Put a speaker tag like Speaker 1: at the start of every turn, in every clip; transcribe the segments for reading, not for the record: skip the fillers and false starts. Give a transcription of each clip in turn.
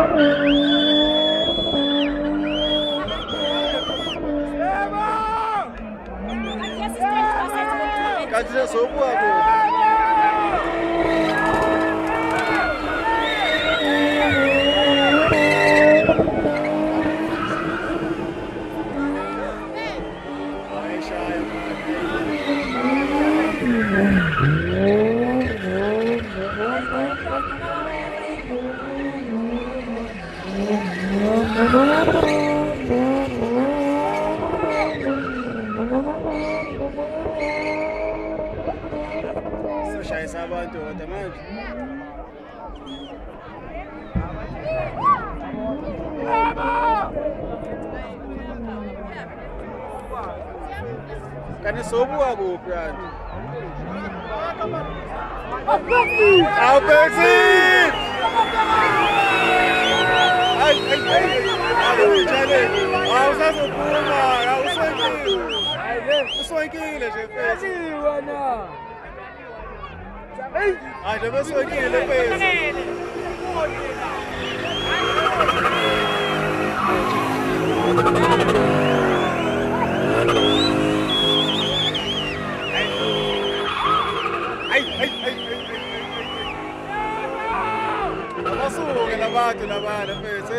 Speaker 1: Kanti sobuwako. Soshayisa abantu kodwa manje. Kanti sobuwa kuphi kanti? Awubhekisi! Awusazophuma, awusonkile. Usonkile nje mfethu. Hayi nje besonkile mfethu. Abasuke labantu labana mfethu.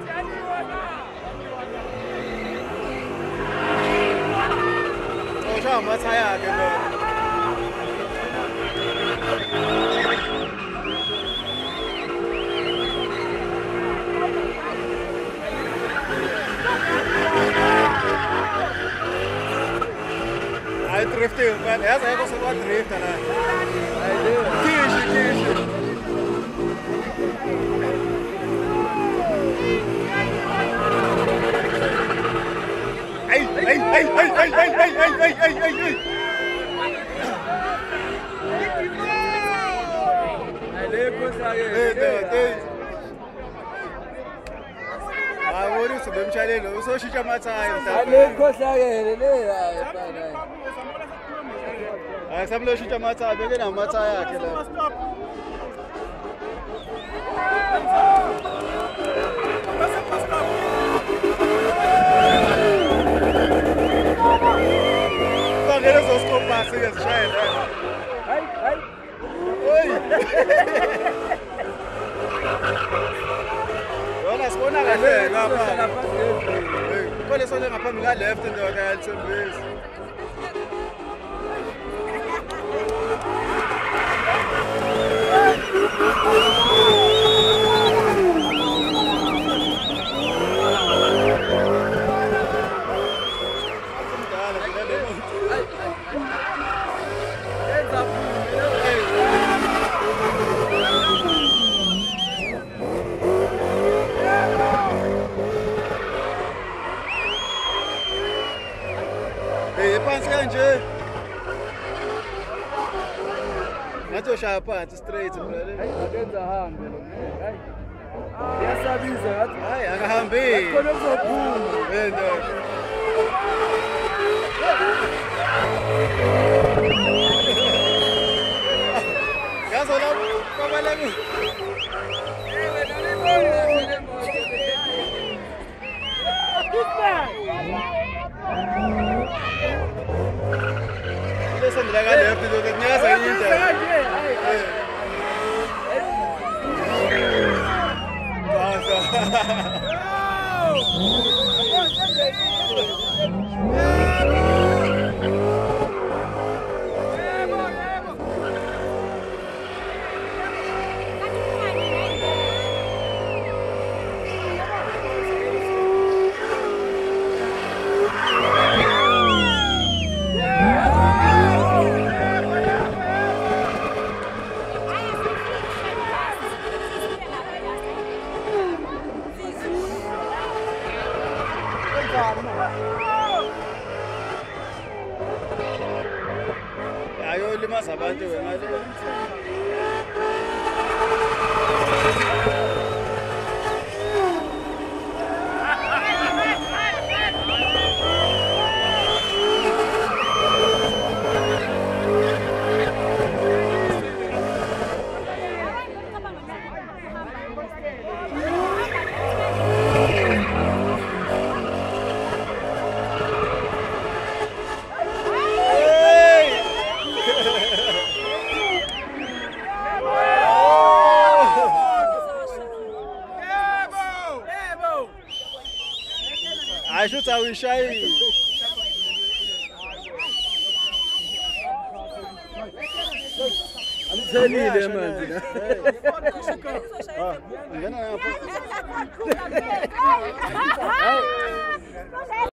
Speaker 1: Osha amathaya akhe lo. Ay drifting, man. Yazi ayikho sokwa drift la. Kishi. Ay. Awuri subemshalelo usoshintsha amathaya mhlawumbe.
Speaker 2: Alekhohlakele le hayi bana.
Speaker 1: Hayi samlo shintsha amathaya beke namathaya yakhe la. Bangele zoskopa siyazishaya la.
Speaker 2: Hayi.
Speaker 1: Oy. Yona sibona kahle lapha. Kole sole ngaphambi ka left ndoda yalithembisa. Phansi kanje. Ngazoshaya phansi straight brother.
Speaker 2: Hayi akenza hambe lo. Hayi. Yasabiza ngathi
Speaker 1: Hayi akahambi.
Speaker 2: khona kuzophuma.
Speaker 1: Wena. Yazo la kwabalami. Sendela ka left ndoda kunyaza yinja. Ayolimaza abantu wemali. Hayi shuthi awuyishayile.
Speaker 2: Amthelile manje la.
Speaker 1: Ngena lapha.